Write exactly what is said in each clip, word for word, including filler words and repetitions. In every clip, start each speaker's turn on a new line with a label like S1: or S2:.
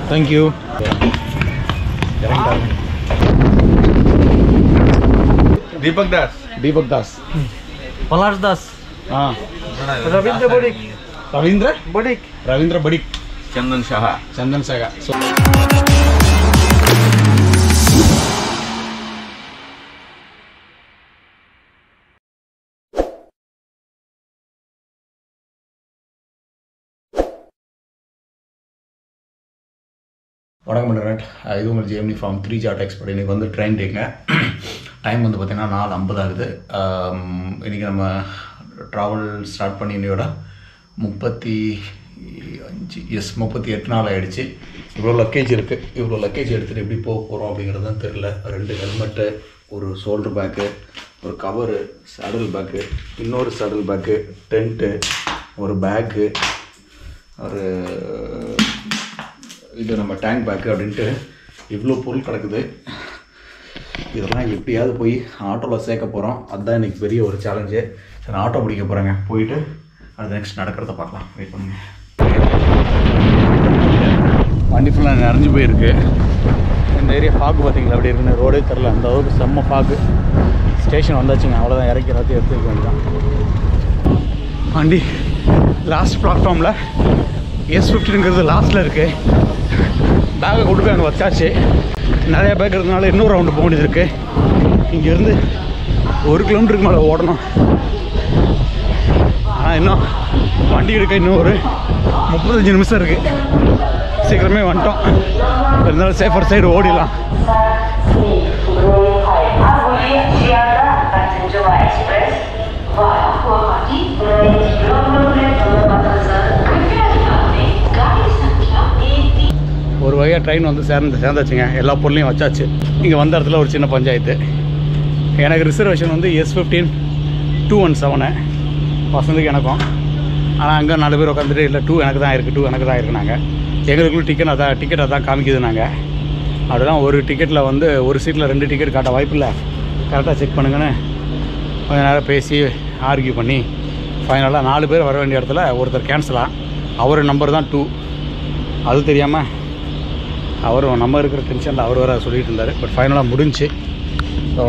S1: Thank you.
S2: Deepak Das.
S1: Deepak Das.
S3: Palash Das.
S1: Ah.
S3: Ravindra Bodik.
S1: Ravindra?
S3: Bodik.
S1: Ravindra Bodik.
S2: Chandan Shah.
S1: Chandan Saga. So வணக்கம் internet. இது உங்கள் ஜிஎம்னி from three chart expert. இன்றைக்கி வந்து train டேங்க. Time வந்து பார்த்திங்கன்னா நாலு ஐம்பது ஆகுது. இன்றைக்கி நம்ம ட்ராவல் ஸ்டார்ட் பண்ணி இன்னையோட முப்பத்தி அஞ்சு எஸ் முப்பத்தி எட்டு நாள் ஆகிடுச்சு. இவ்வளோ லக்கேஜ் இருக்குது. இவ்வளோ லக்கேஜ் எடுத்துகிட்டு எப்படி போக போகிறோம் அப்படிங்கிறது தான் தெரில. ரெண்டு ஹெல்மெட்டு, ஒரு ஷோல்டர் பேக்கு, ஒரு கவரு, சேடல் பேக்கு, இன்னொரு சேடல் பேக்கு, டென்ட்டு, ஒரு பேக்கு, ஒரு இது நம்ம டேங்க் பேக்கு அப்படின்ட்டு இவ்வளோ பொருள் கிடக்குது. இதெல்லாம் எப்படியாவது போய் ஆட்டோவில் சேர்க்க போகிறோம். அதுதான் இன்றைக்கி பெரிய ஒரு சேலஞ்சு. சரி, ஆட்டோ பிடிக்க போகிறேங்க. போயிட்டு அது நெக்ஸ்ட் நடக்கிறத பார்க்கலாம். வெயிட் பண்ணுங்க. வண்டி ஃபுல்லாக நிறைஞ்சு போயிருக்கு. இந்த ஏரியா ஃபாக்கு பார்த்தீங்களா அப்படி இருக்குன்னு ரோடே தெரில. அந்த அளவுக்கு செம்ம ஃபாக்கு. ஸ்டேஷன் வந்தாச்சுங்க. அவ்வளோதான், இறக்கி எல்லாத்தையும் எடுத்து வைக்க வேண்டியதான். வண்டி லாஸ்ட் பிளாட்ஃபார்மில் எஸ் ஃபிஃப்டின்ங்கிறது லாஸ்ட்டில் இருக்குது. பேக்கை கொண்டு போய் அங்கே வச்சாச்சு. நிறையா பேக் இருக்கிறதுனால இன்னொரு ரவுண்டு போக வேண்டியது இருக்குது. இங்கேருந்து ஒரு கிலோமீட்டருக்கு மேலே ஓடணும். ஆனால் இன்னும் வண்டி எடுக்க இன்னும் ஒரு முப்பத்தஞ்சு நிமிஷம் இருக்குது. சீக்கிரமே வந்துட்டோம். இருந்தாலும் சேஃபர் சைடு ஓடிடலாம். ஒரு வகையாக ட்ரெயின் வந்து சேர்ந்து சேர்ந்தாச்சுங்க. எல்லா பொருளையும் வச்சாச்சு. இங்கே வந்த இடத்துல ஒரு சின்ன பஞ்சாயத்து. எனக்கு ரிசர்வேஷன் வந்து S fifteen two one seven பசங்களுக்கு எனக்கும். ஆனால் அங்கே நாலு பேர் உட்காந்துட்டு இல்லை டூ எனக்கு தான் இருக்குது, டூ எனக்கு தான் இருக்குனாங்க. எங்களுக்குள்ள டிக்கெட் அதான் டிக்கெட் அதான் காமிக்குது. நாங்கள் அதுதான் ஒரு டிக்கெட்டில் வந்து ஒரு சீட்டில் ரெண்டு டிக்கெட் காட்ட வாய்ப்பு இல்லை, கரெக்டாக செக் பண்ணுங்கன்னு கொஞ்சம் நேரம் பேசி ஆர்கியூ பண்ணி ஃபைனலாக நாலு பேர் வர வேண்டிய இடத்துல ஒருத்தர் கேன்சலாக. அவர் நம்பர் தான் டூ. அது தெரியாமல் அவர் நம்ம இருக்கிற டென்ஷனில் அவர் வர சொல்லிகிட்டு இருந்தார். பட் ஃபைனலாக முடிஞ்சு. ஸோ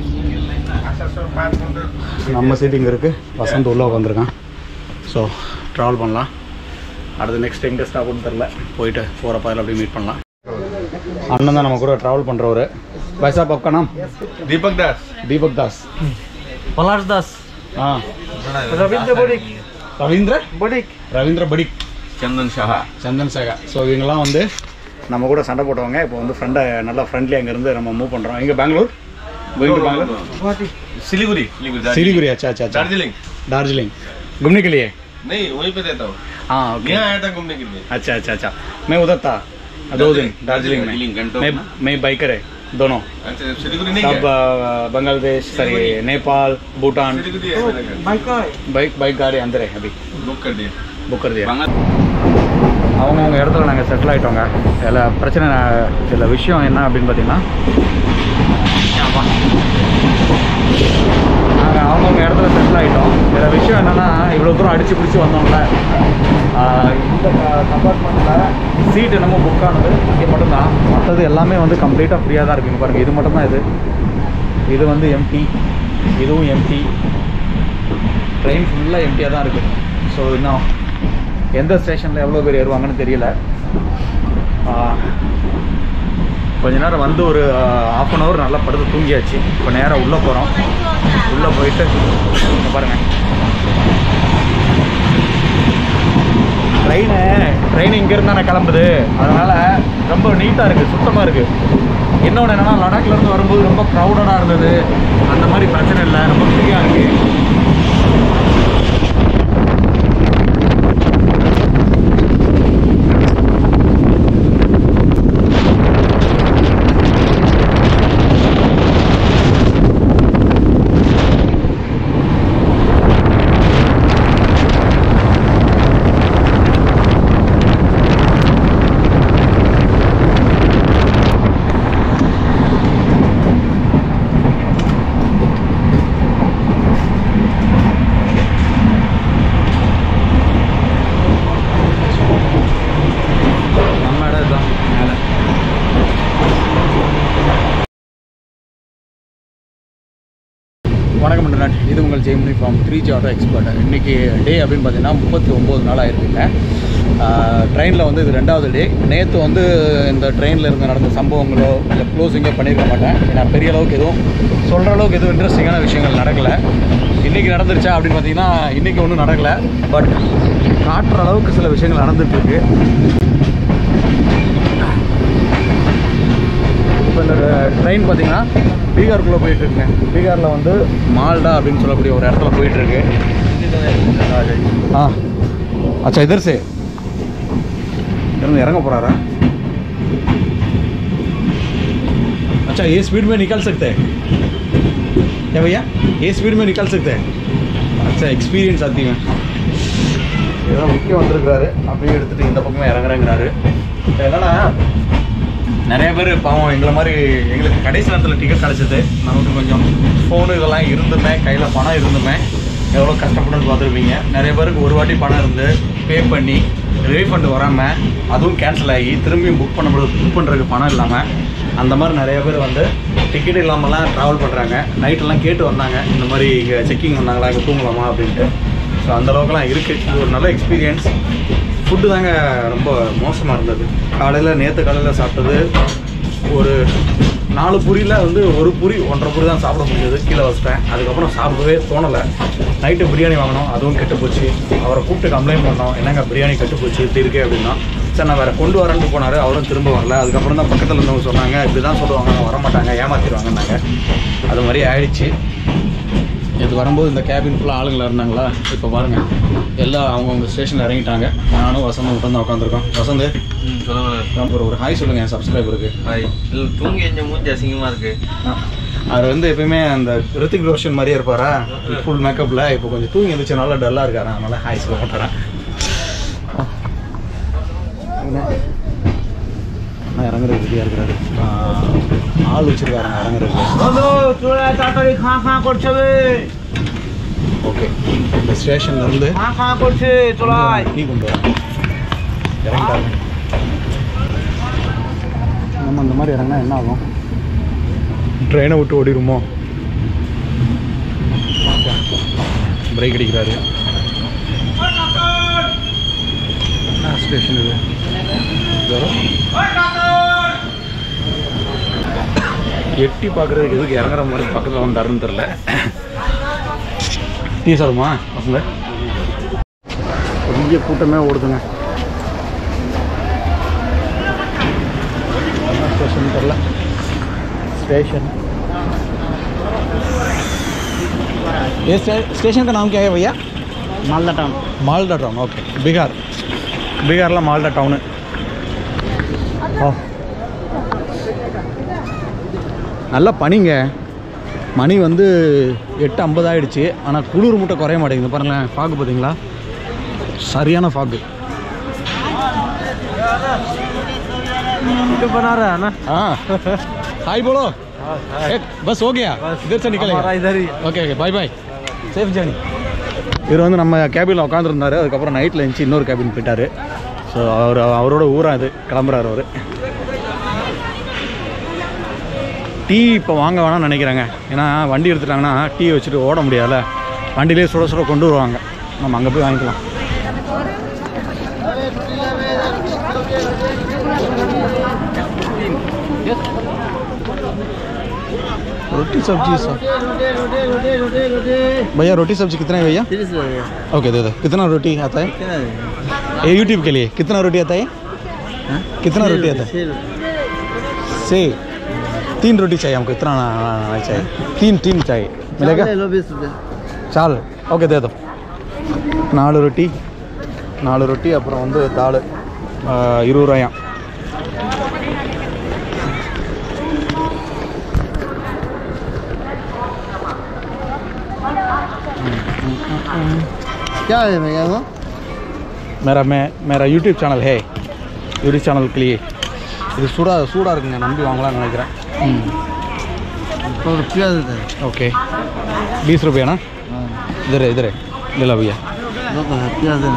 S1: நம்ம சீட்டு இங்கே இருக்குது. வசந்த் உள்ளே உட்காந்துருக்கான். ஸோ ட்ராவல் பண்ணலாம். அடுத்து நெக்ஸ்ட் எங்கே ஸ்டாப்னு தெரில. போயிட்டு போகிற பாயில் அப்படியே மீட் பண்ணலாம். அண்ணன் தான் நம்ம கூட ட்ராவல் பண்ணுறவர். பைசா பப்கா நாம்
S2: Deepak Das.
S1: Deepak Das.
S3: Palash Das.
S1: ஆ
S3: Ravindra Bodik.
S1: Ravindra
S3: Bodik.
S1: Ravindra படிக்.
S2: Chandan Shah.
S1: சந்தன் சேகா. ஸோ இவங்கெல்லாம் வந்து நம்ம கூட சண்டை போட்டவங்க. இப்போ வந்து ஃப்ரெண்டை நல்லா ஃப்ரெண்ட்லி அங்கேருந்து நம்ம மூவ் பண்ணுறோம். இங்கே Bangalore going to Bangalore
S2: Siliguri.
S1: Siliguri. अच्छा अच्छा अच्छा
S2: दार्जिलिंग.
S1: दार्जिलिंग घूमने के लिए.
S2: नहीं, वहीं पे देता हूँ.
S1: हाँ ओके.
S2: यहाँ आया था घूमने के लिए.
S1: अच्छा अच्छा अच्छा. मैं उधर था दो दिन दार्जिलिंग में. मैं मैं बाइकर है दोनों.
S2: अच्छा, सिलीगुड़ी नहीं
S1: सब
S2: गया?
S1: बांग्लादेश सॉरी नेपाल भूटान.
S2: सिलीगुड़ी है मैंने कहा.
S3: Bike guy.
S1: बाइक बाइक गाड़ी अंदर है अभी
S2: बुक कर दिया.
S1: बुक कर दिया. அவங்கவுங்க இடத்துல நாங்கள் செட்டில் ஆகிட்டோங்க. இதில் பிரச்சனை இதில் விஷயம் என்ன அப்படின்னு பார்த்தீங்கன்னா, நாங்கள் அவங்கவுங்க இடத்துல செட்டில் ஆகிட்டோம். இதில் விஷயம் என்னென்னா, இவ்வளோ தூரம் அடித்து பிடிச்சி வந்தோம்ல, இந்த கம்பார்ட்மெண்ட்டில் சீட் என்னமோ புக் ஆனது இங்கே மட்டும்தான். மற்றது எல்லாமே வந்து கம்ப்ளீட்டாக ஃப்ரீயாக தான் இருக்குங்க. பாருங்கள், இது மட்டும்தான். இது இது வந்து எம்டி, இதுவும் எம்டி. ட்ரெயின் ஃபுல்லாக எம்டியாக தான் இருக்குது. ஸோ இன்னும் எந்த ஸ்டேஷனில் எவ்வளோ பேர் ஏறுவாங்கன்னு தெரியல. கொஞ்ச நேரம் வந்து ஒரு ஆஃப் அன் ஹவர் நல்லா படுத்து தூங்கியாச்சு. இப்போ நேராக உள்ளே போகிறோம். உள்ளே போயிட்டு பாருங்கள், ட்ரெயினு ட்ரெயின் இங்கேருந்து தானே கிளம்புது. அதனால் ரொம்ப நீட்டாக இருக்குது, சுத்தமாக இருக்குது. இன்னொன்று என்னென்னா, லடாக்லேருந்து வரும்போது ரொம்ப க்ரௌடடாக இருந்தது. அந்த மாதிரி பிரச்சனை இல்லை, ரொம்ப ஃப்ரீயாக இருக்குது. Jaimani from three G auto expert. இன்றைக்கி டே அப்படின்னு பார்த்தீங்கன்னா முப்பத்தி ஒம்பது நாள் ஆயிருக்குங்க. ட்ரெயினில் வந்து இது ரெண்டாவது டே. நேற்று வந்து இந்த ட்ரெயினில் இருந்து நடந்த சம்பவங்களோ இல்லை க்ளோஸிங்கோ பண்ணியிருக்க மாட்டேன். ஏன்னா பெரிய அளவுக்கு எதுவும் சொல்கிற அளவுக்கு எதுவும் இன்ட்ரெஸ்டிங்கான விஷயங்கள் நடக்கலை. இன்றைக்கி நடந்துருச்சா அப்படின்னு பார்த்தீங்கன்னா இன்றைக்கி ஒன்றும் நடக்கலை. பட் காட்டுற அளவுக்கு சில விஷயங்கள் நடந்துகிட்ருக்கு. இப்போ இந்த ட்ரெயின் பார்த்திங்கன்னா பீகாருக்குள்ளே போயிட்டுருக்குங்க. பீகாரில் வந்து மால்டா அப்படின்னு சொல்லக்கூடிய ஒரு இடத்துல போயிட்டுருக்கு. ஆ अच्छा इधर से इरंग पड़ा रहा. अच्छा ये स्पीड में निकल सकते हैं क्या भैया? ये स्पीड में निकल सकते हैं. अच्छा एक्सपीरियंस आती है. இதெல்லாம் முக்கியம் வந்திருக்கிறாரு. அப்படியே எடுத்துகிட்டு இந்த பக்கமே இறங்குறேங்கிறாரு. என்னன்னா நிறைய பேர் பாவம் எங்களை மாதிரி எங்களுக்கு கடைசி நேரத்தில் டிக்கெட் கிடச்சிது. நமக்கு கொஞ்சம் ஃபோனு இதெல்லாம் இருந்துமே, கையில் பணம் இருந்துமே எவ்வளோ கஷ்டப்பட்டுன்னு பார்த்துருப்பீங்க. நிறைய பேருக்கு ஒரு வாட்டி பணம் இருந்து பே பண்ணி ரீஃபண்ட் வராமல் அதுவும் கேன்சல் ஆகி திரும்பியும் புக் பண்ண புக் பண்ணுறதுக்கு பணம் இல்லாமல் அந்த மாதிரி நிறைய பேர் வந்து டிக்கெட் இல்லாமலாம் ட்ராவல் பண்ணுறாங்க. நைட்டெல்லாம் கேட்டு வந்தாங்க, இந்த மாதிரி இங்கே செக்கிங் வந்தாங்களா, இங்கே தூங்கலாமா அப்படின்ட்டு. ஸோ அந்தளவுக்குலாம் இருக்குது. இது ஒரு நல்ல எக்ஸ்பீரியன்ஸ். ஃபுட்டு தாங்க ரொம்ப மோசமாக இருந்தது. காலையில் நேற்று காலையில் சாப்பிட்டது ஒரு நாலு பூரியில் வந்து ஒரு பூரி ஒன்றரை பூரி தான் சாப்பிட முடிஞ்சது. கீழே வச்சிட்டேன். அதுக்கப்புறம் சாப்பிடவே தோணலை. நைட்டு பிரியாணி வாங்கினோம், அதுவும் கெட்டு போச்சு. அவரை கூப்பிட்டு கம்ப்ளைண்ட் பண்ணோம், என்னங்க பிரியாணி கெட்டு போச்சு இப்படி இருக்கே அப்படின்னா. சரி நான் வேறு கொண்டு வரேன்ட்டு போனார். அவரும் திரும்ப வரல. அதுக்கப்புறம் தான் பக்கத்தில் இருந்தவங்க சொன்னாங்க இப்படி தான் சொல்லுவாங்க, வரமாட்டாங்க, ஏமாற்றிடுவாங்கன்னாங்க. அது மாதிரி ஆயிடுச்சு. இது வரும்போது இந்த கேபின் ஃபுல்லாக ஆளுங்களாக இருந்தாங்களா. இப்போ பாருங்கள் எல்லாம் அவங்கவுங்க ஸ்டேஷனில் இறங்கிட்டாங்க. நானும் வசந்த் மட்டும் தான் உட்காந்துருக்கோம். வசந்த் சொல்லுங்கள், ஒரு ஒரு ஹாய் சொல்லுங்கள் என் சப்ஸ்கிரைபருக்கு.
S3: ஹாய். இல்லை தூங்கி எஞ்ச மூஞ்சி அசிங்கமாக இருக்குது.
S1: அவர் வந்து எப்பயுமே அந்த ரித்திக் ரோஷன் மாதிரியே இருப்பாரா, ஃபுல் மேக்கப்பில். இப்போ கொஞ்சம் தூங்கி எழுந்திரிச்சனால டல்லாக இருக்காரு. அதனால ஹாய் சொல்ல மாட்டாரன். நான் இறங்குறது ரெடியாக இருக்கிறாரு. ஆள் வச்சுருக்காருங்க இறங்குறது. ஓகே இந்த ஸ்டேஷன்லேருந்து டீ கொண்டு வரேன். இறங்கிட்டாங்க. நம்ம இந்த மாதிரி இறங்கினா என்ன ஆகும்? ட்ரெயினை விட்டு ஓடிடுமோ? பிரேக் அடிக்கிறாரு. ஸ்டேஷன் இது எட்டி பார்க்குறதுக்கு எதுக்கு இறங்குற மாதிரி பக்கத்தில் வந்தாருன்னு தெரில. டீ சாப்பிடுமா பசங்க? பெரிய கூட்டமே ஓடுதுங்க. स्टेशन तरला स्टेशन ये स्टेशन का नाम क्या है भैया?
S3: Malda town.
S1: Malda town. Okay Bihar Bihar Malda town. நல்ல பனிங்க. மணி வந்து எட்டு ஐம்பது ஆகிடுச்சு. ஆனால் குளிர் மட்டும் குறைய மாட்டேங்குது. பாருங்களேன் ஃபாகு பார்த்தீங்களா, சரியான ஃபாகு.
S3: बना रहा है ना.
S1: हाँ हाय बोलो. एक बस हो गया, इधर से निकलेगा.
S3: इधर ही.
S1: Okay okay bye bye, safe journey. இவர் வந்து நம்ம கேபினில் உட்காந்துருந்தார். அதுக்கப்புறம் நைட்டில் இருந்துச்சு இன்னொரு கேபின் போயிட்டார். ஸோ அவர் அவரோட ஊராக இது கிளம்புறாரு அவர். டீ இப்போ வாங்க வேணாம்னு நினைக்கிறாங்க. ஏன்னா வண்டி எடுத்துட்டாங்கன்னா டீ வச்சுட்டு ஓட முடியாதுல்ல. வண்டியிலே சுட சுட கொண்டு வருவாங்க. நம்ம அங்கே போய் வாங்கிக்கலாம். रोटी सब्जी सब भैया, रोटी सब्जी कितना है भैया? ओके दे दो. कितना रोटी आता है ये यूट्यूब के लिए? कितना रोटी आता है? हा? कितना रोटी आता है? से तीन रोटी चाहिए हमको. इतना नहीं चाहिए. तीन तीन चाहिए. मिलेगा? चाल ओके दे दो. நாலு ரொட்டி நாலு ரொட்டி அப்புறம் வந்து தாள் இருபது ரூபாயாம்.
S3: क्या है भैया वो?
S1: मेरा मैं मेरा यूट्यूब चैनल है. यूट्यूब चैनल के लिए இது சூடா சூடாக இருக்குங்க. நம்பி வாங்கலாம்னு நினைக்கிறேன். ம்
S3: प्याज है.
S1: ओके बीस रुपया ना. इधर है इधर है ले लो भैया.
S3: प्याज है.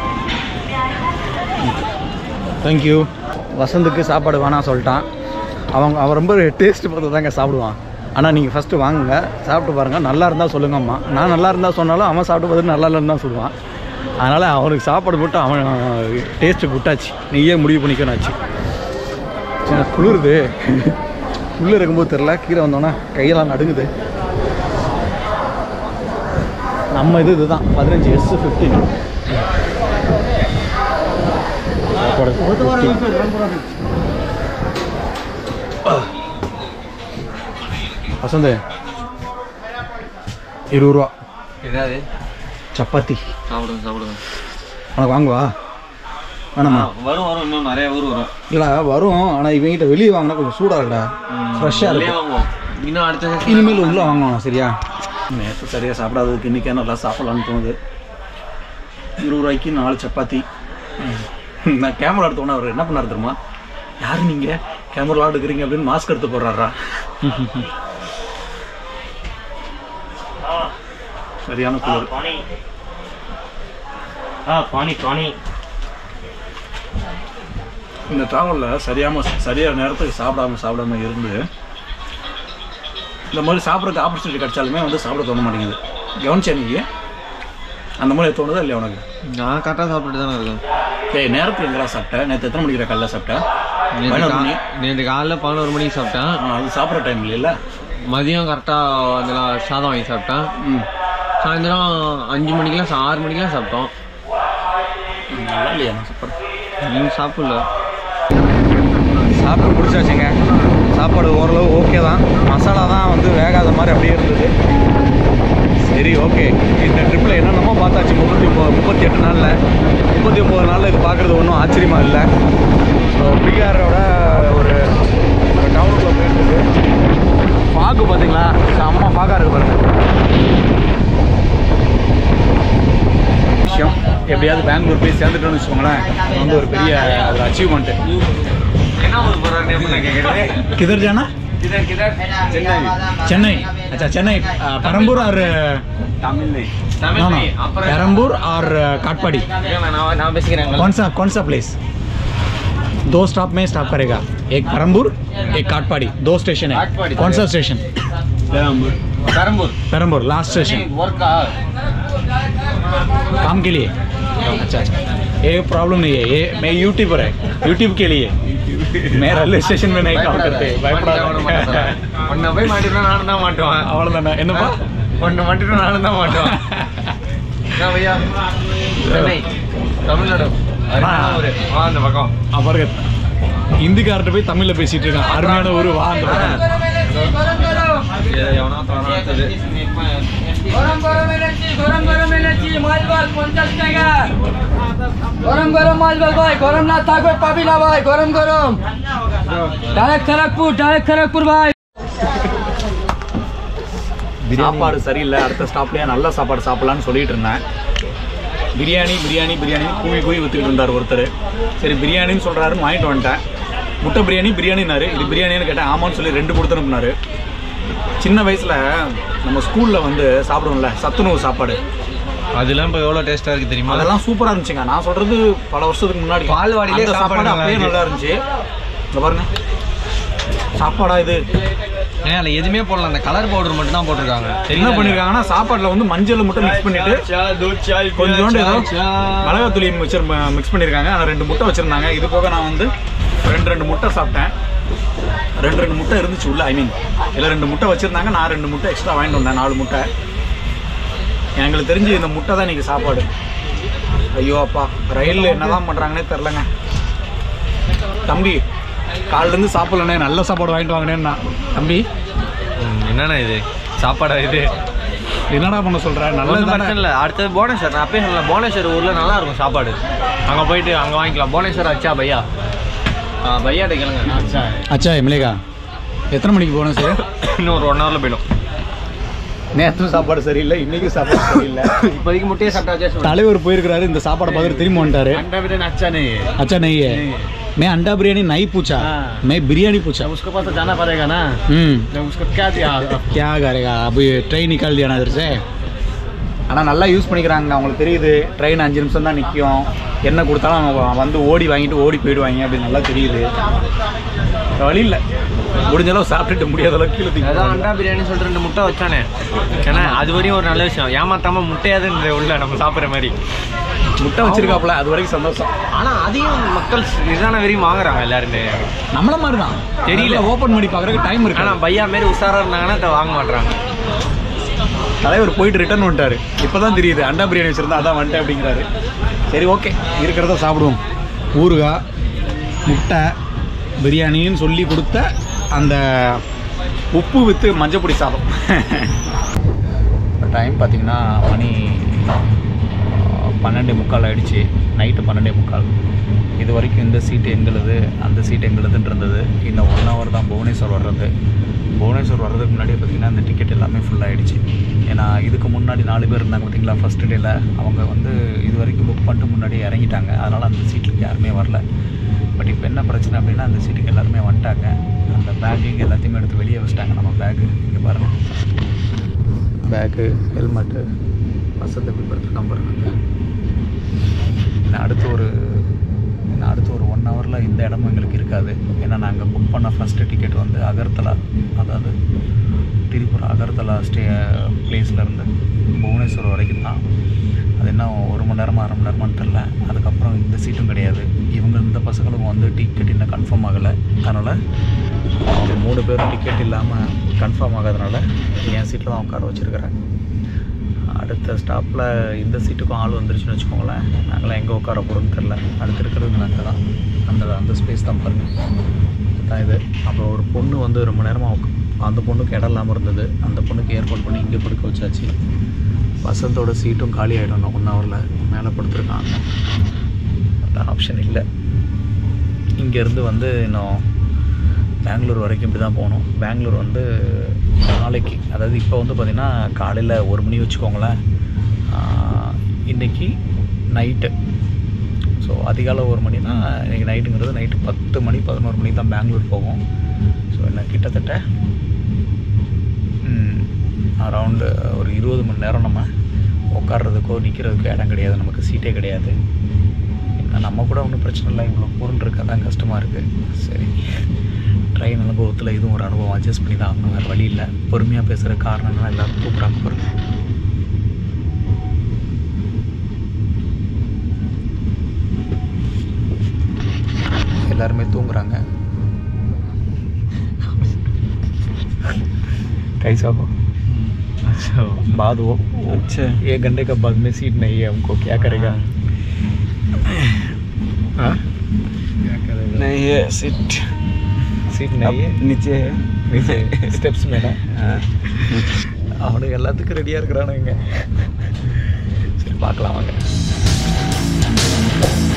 S1: தேங்க்யூ. வசந்துக்கு சாப்பாடு வேணாம் சொல்லிட்டான். அவங்க அவன் ரொம்ப டேஸ்ட்டு பார்த்து தாங்க சாப்பிடுவான். ஆனால் நீங்கள் ஃபஸ்ட்டு வாங்குங்க, சாப்பிட்டு பாருங்கள், நல்லா இருந்தால் சொல்லுங்கம்மா. நான் நல்லா இருந்தால் சொன்னாலும் அவன் சாப்பிட்டு பார்த்துட்டு நல்லா இல்லைன்னு தான் சொல்லுவான். அதனால் அவனுக்கு சாப்பாடு போட்டு அவன் டேஸ்ட்டு விட்டாச்சு, நீயே முடிவு பண்ணிக்கணும் ஆச்சு. சரி குளிருது, உள்ளே இருக்கும்போது தெரில, கீழே வந்தோன்னா கையெல்லாம் நடுங்குது. நம்ம இது இதுதான் பதினஞ்சு எஸ் ஃபிஃப்டீன். வசந்த் இருபது ரூபா
S2: ஏதாவது
S1: சப்பாத்தி
S2: சாப்பிடுங்க சாப்பிடுங்க.
S1: உனக்கு வாங்குவா வேணாமா?
S2: வரும் வரும் இன்னும் நிறைய ஊர் வரும்.
S1: இல்லை வரும், ஆனால் இவங்கிட்ட வெளியே வாங்கினா கொஞ்சம் சூடாக இருக்கா, ஃப்ரெஷ்ஷாக இருக்கு.
S2: வாங்குவோம் இன்னும் அடுத்த
S1: இனிமேல் உள்ளே வாங்கணும். சரியா? நேற்று சரியாக சாப்பிடாததுக்கு இன்றைக்கே நல்லா சாப்பிட்லான்னு தோணுது. இருபது ரூபாய்க்கு நாலு சப்பாத்தி. நான் கேமரா எடுத்தோன்னே அவர் என்ன பண்ணார் தெரியுமா? யார் நீங்கள் கேமரா எடுக்கிறீங்க அப்படின்னு மாஸ்க் எடுத்து போடுறாரா? சரியான குளிர். இந்த ட்ராவலில் சரியாம சரியான நேரத்துக்கு சாப்பிடாம சாப்பிடாம இருந்து இந்த மாதிரி சாப்பிட்றதுக்கு ஆப்பர்ச்சுனிட்டி கிடைச்சாலுமே வந்து சாப்பிட தோண மாட்டேங்குது. கவனிச்சா நீங்கள் அந்த மாதிரி தோணுதா இல்லையா உனக்கு?
S2: நான் கரெக்டாக சாப்பிட்டுட்டு தானே இருக்கேன்.
S1: ஏய் நேரத்துக்கு எங்கெல்லாம் சாப்பிட்டேன்? நேற்று எத்தனை மணிக்கு காலைல சாப்பிட்டேன்?
S2: நேற்று காலைல பதினோரு மணிக்கு சாப்பிட்டேன்.
S1: அது சாப்பிட்ற டைம் இல்லைல்ல.
S2: மதியம் கரெக்டாக அதெல்லாம் சாதம் வாங்கி சாப்பிட்டேன். ம் சாயந்தரம் அஞ்சு மணிக்கெலாம் ஆறு மணிக்கெலாம் சாப்பிட்டோம்.
S1: நல்லா இல்லையா நான் சாப்பாடு?
S2: நீங்கள் சாப்பிடல.
S1: சாப்பிட்டு பிடிச்சாச்சுங்க. சாப்பாடு ஓரளவு ஓகே தான். மசாலா தான் வந்து வேகாத மாதிரி அப்படியே இருந்தது. சரி ஓகே, இந்த ட்ரிப்பில் என்னென்னமோ பார்த்தாச்சு. முப்பத்தி ஒம்பது முப்பத்தி எட்டு நாளில் முப்பத்தி ஒம்பது நாளில் இது பார்க்குறது ஒன்றும் ஆச்சரியமாக இல்லை. ஸோ பீகாரோட ஒரு டவுனுக்குள்ளே போயிட்டு பாக்கு பார்த்தீங்களா, அம்மா பாக்கா இருக்கு பாருங்க. விஷயம் எப்படியாவது பெங்களூர் போய் சேர்ந்துட்டோன்னு வச்சுக்கோங்களேன், வந்து ஒரு பெரிய ஒரு அச்சீவ்மெண்ட்டு.
S2: என்ன ஊர் போகிறாரு?
S1: கிதர் ஜானா?
S2: किधर किधर चेन्नई
S1: चेन्नई अच्छा चेन्नई परम्पुर और
S2: तमिल नहीं तमिल नहीं
S1: परम्पुर और काटपाड़ी
S2: नाम बेसिक
S1: कौन सा कौन सा प्लेस? दो स्टॉप में स्टॉप करेगा, एक परम्पुर एक काटपाड़ी, दो स्टेशन है. कौन सा station?
S2: Parampur Parampur
S1: Parampur last station.
S2: Work
S1: काम के लिए. अच्छा अच्छा, ये प्रॉब्लम नहीं है. ये मैं यूट्यूबर है, यूट्यूब के लिए मैं रेलवे स्टेशन में नहीं काम करते.
S2: ஒன்றை போய் மாட்டினா நானும் தான் மாட்டுவேன்.
S1: அவ்வளோதானே? என்னப்பா
S2: ஒன்றை மாட்டினா நானும் தான் மாட்டுவேன். என்ன பையா? சென்னை தமிழ்நாடு வா அந்த பக்கம்.
S1: பாருங்க, ஹிந்திக்கார்ட்ட போய் தமிழில் பேசிட்டு இருக்கான். அருமையான ஒரு வா அந்த பக்கம்.
S2: எவனா தோணாத்தது
S4: गरम गरम एलची गरम गरम एलची मालबाल पचास টাকা गरम गरम मालबाल भाई गरम ना থাকবে পাবি না ভাই गरम गरम डायरेक्ट खड़गपुर डायरेक्ट खड़गपुर भाई.
S1: சாப்பாடு சரியில்லை, அடுத்த ஸ்டாப்லேயே நல்ல சாப்பாடு சாப்பிட்லான்னு சொல்லிட்டு இருந்தேன். பிரியாணி பிரியாணி பிரியாணி கூவி கூவி விற்றுக்கிட்டு இருந்தார் ஒருத்தர். சரி பிரியாணின்னு சொல்கிறாருன்னு வாங்கிட்டு வந்துட்டேன். முட்டை பிரியாணி பிரியாணினாரு. இது பிரியாணின்னு கேட்டேன். ஆமான்னு சொல்லி ரெண்டு கொடுத்துருப்பினாரு. சின்ன வயசில் நம்ம ஸ்கூலில் வந்து சாப்பிடுவோம்ல சத்துணவு சாப்பாடு,
S2: அதெல்லாம் இப்போ எவ்வளோ டேஸ்ட்டாக இருக்குது தெரியுமா?
S1: அதெல்லாம் சூப்பராக இருந்துச்சுங்க. நான் சொல்கிறது பல வருஷத்துக்கு முன்னாடி.
S2: பால்வாடியிலே
S1: சாப்பாடு அப்படியே நல்லா இருந்துச்சு. இங்கே பாருங்க சாப்பாடா இது.
S2: ஏன் அதில் எதுவுமே போடல, அந்த கலர் பவுடர் மட்டும் தான் போட்டிருக்காங்க.
S1: என்ன பண்ணியிருக்காங்கன்னா சாப்பாட்டில் வந்து மஞ்சள் மட்டும் மிக்ஸ் பண்ணிட்டு கொஞ்சோண்டு ஏதோ மிளகாத்தூளி வச்சு மிக்ஸ் பண்ணியிருக்காங்க. அதை ரெண்டு முட்டை வச்சுருந்தாங்க. இது போக நான் வந்து ரெண்டு ரெண்டு முட்டை சாப்பிட்டேன். ரெண்டு ரெண்டு முட்டை இருந்துச்சு உள்ள. ஐ மீன் இல்லை ரெண்டு முட்டை வச்சுருந்தாங்க. நான் ரெண்டு முட்டை எக்ஸ்ட்ரா வாங்கிட்டு வந்தேன், நாலு முட்டை. எங்களுக்கு தெரிஞ்சு இந்த முட்டை தான் இன்றைக்கி சாப்பாடு. ஐயோ அப்பா, ரயிலில் என்ன தான் பண்ணுறாங்கன்னே தெரிலங்க. தம்பி காலிலேருந்து சாப்பிட்லண்ணே, நல்ல சாப்பாடு வாங்கிட்டு வாங்கினேன்னா. தம்பி
S2: என்னண்ணா இது சாப்பாடா? இது
S1: என்னடா பண்ண சொல்கிறேன்? நல்லது
S2: பிரச்சனை இல்லை. அடுத்தது புவனேஸ்வர். நான் அப்பயே சொல்லலாம், புவனேஸ்வர் ஊரில் நல்லா இருக்கும் சாப்பாடு. அங்கே போயிட்டு அங்கே வாங்கிக்கலாம். புவனேஸ்வர் அச்சா பையா பையாட்ட கேளுங்க. அச்சா
S1: அச்சா மிளகா எத்தனை மணிக்கு போகணும் சார்?
S2: இன்னும் ஒரு ஒன் ஹவரில் போயிடும்.
S1: நேற்று சாப்பாடு சரியில்லை, இன்னைக்கு சாப்பாடு சரியில்லை.
S2: இப்போதைக்கு முட்டையை சாப்பிட்டா
S1: தலைவர் போயிருக்கிறாரு, இந்த சாப்பாடை பார்த்துட்டு திரும்பி வந்துட்டாரு.
S2: अच्छा नहीं है
S1: अच्छा नहीं है. मैं अंडा बिरयानी नहीं पूछा, मैं बिरयानी पूछा.
S2: उसके पास तो जाना पड़ेगा ना.
S1: हम्म
S2: उसको क्या दिया?
S1: क्या करेगा? अभी ट्रेन निकाल दिया ना इधर से. ஆனால் நல்லா யூஸ் பண்ணிக்கிறாங்க. அவங்களுக்கு தெரியுது ட்ரெயின் அஞ்சு நிமிஷம் தான் நிற்கும், என்ன கொடுத்தாலும் அவங்க வந்து ஓடி வாங்கிட்டு ஓடி போயிடுவாங்க அப்படின்னு நல்லா தெரியுது. வழி இல்லை. முடிஞ்ச அளவு சாப்பிட்டுட்டு முடியாத அளவுக்கு கீழே தூக்கி
S2: அதான் அண்டா பிரியாணி சொல்லிட்டு ரெண்டு முட்டை வச்சானே. ஏன்னா அது வரையும் ஒரு நல்ல விஷயம். ஏமாத்தாம முட்டையாதுன்ற உள்ள நம்ம சாப்பிட்ற மாதிரி
S1: முட்டை வச்சிருக்காப்புல, அது வரைக்கும் சந்தோஷம்.
S2: ஆனால் அதையும் மக்கள் இதான வரையும் வாங்குறாங்க எல்லாருமே.
S1: நம்மள மாதிரி தான் தெரியல, ஓப்பன் பண்ணி பார்க்குறதுக்கு டைம் இருக்கு.
S2: ஆனால் பையா மாரி உஷாராக இருந்தாங்கன்னா அதை வாங்க மாட்டுறாங்க.
S1: தலைவர் போயிட்டு ரிட்டர்ன் வந்துட்டாரு. இப்போ தான் தெரியுது அண்டா பிரியாணி வச்சுருந்தா அதான் வந்துட்டேன் அப்படிங்கிறாரு. சரி ஓகே, இருக்கிறத சாப்பிடுவோம். ஊறுகாய், முட்டை, பிரியாணின்னு சொல்லி கொடுத்த அந்த உப்பு வித்து மஞ்சப்பொடி சாதம். டைம் பார்த்திங்கன்னா மணி பன்னெண்டே முக்கால் ஆகிடுச்சு. நைட்டு பன்னெண்டே முக்கால். இது வரைக்கும் இந்த சீட்டு எங்களுது, அந்த சீட்டு எங்களுதுன்னு இருந்தது. இன்னும் ஒன் ஹவர் தான் புவனேஸ்வர் வர்றது. புவனேஸ்வர் வர்றதுக்கு முன்னாடியே பார்த்திங்கன்னா அந்த டிக்கெட் எல்லாமே ஃபுல்லாகிடுச்சு. ஏன்னா இதுக்கு முன்னாடி நாலு பேர் இருந்தாங்க பார்த்திங்களா ஃபஸ்ட்டு டேயில். அவங்க வந்து இது வரைக்கும் புக் பண்ணிட்டு முன்னாடியே இறங்கிட்டாங்க. அதனால் அந்த சீட்டுக்கு யாருமே வரல. பட் இப்போ என்ன பிரச்சனை அப்படின்னா அந்த சீட்டுக்கு எல்லாருமே வந்துட்டாங்க. அந்த பேக்கிங் எல்லாத்தையுமே எடுத்து வெளியே வச்சிட்டாங்க. நம்ம பேக்கு இங்கே பாருங்கள், பேக்கு, ஹெல்மெட்டு, வசதி பின்பற்ற நம்பர். இன்னும் அடுத்து ஒரு இன்னும் அடுத்து ஒரு ஒன் ஹவரில் இந்த இடமும் எங்களுக்கு இருக்காது. ஏன்னா நாங்கள் புக் பண்ண ஃபஸ்ட்டு டிக்கெட் வந்து அகர்த்தலா, அதாவது திரிபுரா அகர்த்தலா ஸ்டே பிளேஸ்லேருந்து புவனேஸ்வர் வரைக்கும் தான். அது என்ன ஒரு மணி நேரமாக அரை மணி நேரமானு தெரில. அதுக்கப்புறம் இந்த சீட்டும் கிடையாது. இவங்க இந்த பசங்களுக்கும் வந்து டிக்கெட் இன்னும் கன்ஃபார்ம் ஆகலை. அதனால் அவங்க மூணு பேரும் டிக்கெட் இல்லாமல் கன்ஃபார்ம் ஆகாதனால என் சீட்டில் தான் உட்கார வச்சுருக்கிறேன். அடுத்த ஸ்டாப்பில் இந்த சீட்டுக்கும் ஆள் வந்துருச்சுன்னு வச்சுக்கோங்களேன், நாங்களாம் எங்கே உட்கார போகிறோன்னு தெரில. அடுத்து இருக்கிறது நாங்கள் தான் அந்த அந்த ஸ்பேஸ் தான் பாருங்கள் தான் இது. அப்புறம் ஒரு பொண்ணு வந்து ரொம்ப நேரமாக அந்த பொண்ணுக்கு இடம் இல்லாமல் இருந்தது. அந்த பொண்ணுக்கு ஏற்பாடு பண்ணி இங்கே படுக்க வச்சாச்சு. வசந்தோட சீட்டும் காலி ஆகிடும் ஒன் ஹவரில். மேலே படுத்துருக்காங்க. அந்த ஆப்ஷன் இல்லை. இங்கேருந்து வந்து இன்னும் பெங்களூர் வரைக்கும் இப்படி தான் போகணும். பெங்களூர் வந்து நாளைக்கு, அதாவது இப்போ வந்து பார்த்திங்கன்னா காலையில் ஒரு மணி வச்சுக்கோங்களேன். இன்றைக்கி நைட்டு, ஸோ அதிகாலை ஒரு மணினா இன்றைக்கி நைட்டுங்கிறது நைட்டு பத்து மணி பதினோரு மணிக்கு தான் பெங்களூர் போகும். ஸோ என்ன கிட்டத்தட்ட அரவுண்டு ஒரு இருபது மணி நேரம் நம்ம உட்கார்றதுக்கோ நிற்கிறதுக்கோ இடம் கிடையாது. நமக்கு சீட்டே கிடையாது. ஏன்னா நம்ம கூட ஒன்றும் பிரச்சனை இல்லை, இவ்வளோ பொருள் இருக்கா தான் கஷ்டமாக இருக்குது. சரி, ட்ரெயின் அனுபவத்தில் இதுவும் ஒரு அனுபவம். அட்ஜஸ்ட் பண்ணி தான் ஆகணும், வேறு வழி இல்லை. பொறுமையாக பேசுகிற காரணம்னா எல்லோரும் கூப்பிட்றாங்க பாருங்க. எல்லாருமே தூங்குறாங்க. कैसा हो?
S2: अच्छा
S1: बाद वो अच्छा एक घंटे का बाद में सीट नहीं है, हमको क्या करेगा? हाँ
S3: क्या करेगा? नहीं है सीट,
S1: सीट नहीं है,
S3: नीचे है,
S1: नीचे स्टेप्स में ना. அவனுக்கு எல்லாத்துக்கும் ரெடியாக இருக்கிறானுங்க. சரி பார்க்கலாம் வாங்க.